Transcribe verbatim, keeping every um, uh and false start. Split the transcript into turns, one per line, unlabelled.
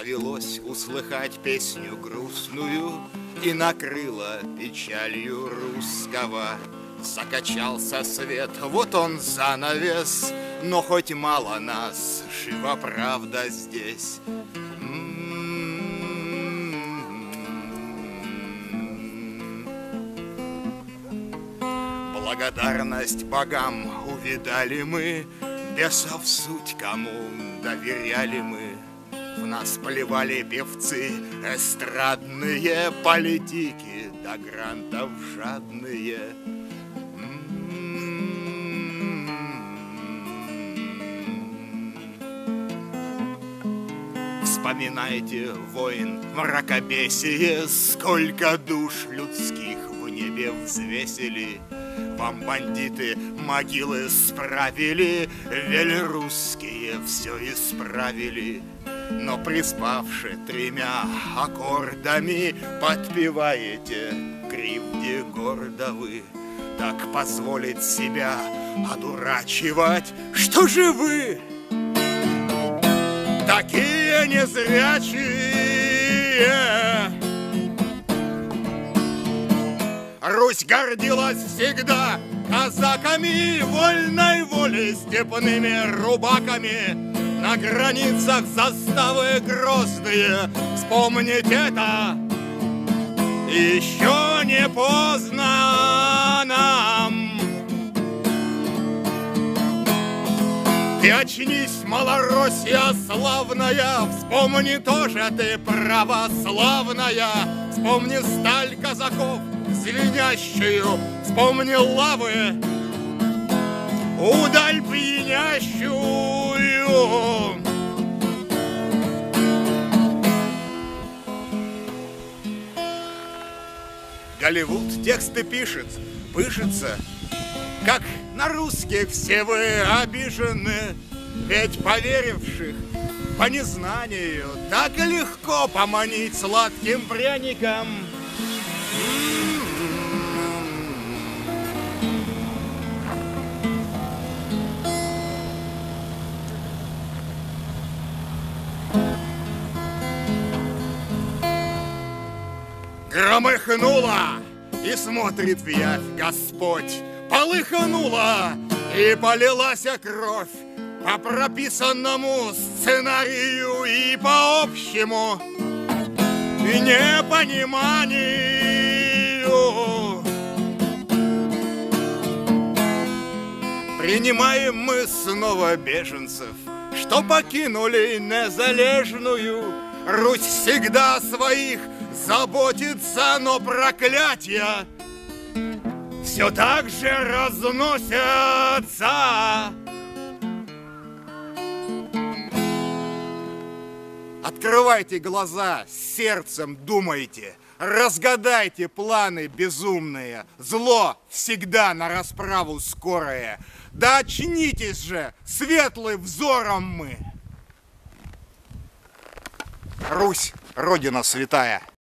Довелось услыхать песню грустную, и накрыло печалью русского. Закачался свет, вот он занавес, но хоть мало нас, жива правда здесь. Благодарность богам увидали мы, бесов суть кому доверяли мы. В нас плевали певцы эстрадные, политики до грантов жадные. Вспоминайте, воин, мракобесие, сколько душ людских в небе взвесили. Вам бандиты могилы справили, вели русские все исправили. Но приспавши тремя аккордами, подпеваете кривде гордо вы. Так позволить себя одурачивать, что же вы такие незрячие? Русь гордилась всегда казаками, вольной волей, степными рубаками. На границах заставы грозные, вспомнить это еще не поздно нам. Ты очнись, Малороссия славная, вспомни тоже ты православная. Вспомни сталь казаков звенящую, вспомни лавы, удаль пьянящую. Голливуд тексты пишет, пышется, как на русских все вы обижены. Ведь поверивших по незнанию так легко поманить сладким пряником. Громыхнуло, и смотрит в явь Господь. Полыхнула, и полилась кровь по прописанному сценарию и по общему непониманию. Принимаем мы снова беженцев, что покинули незалежную. Русь всегда своих заботится, но проклятия все так же разносятся. Открывайте глаза, сердцем думайте, разгадайте планы безумные. Зло всегда на расправу скорое. Да очнитесь же, светлым взором мы. Русь, Родина святая.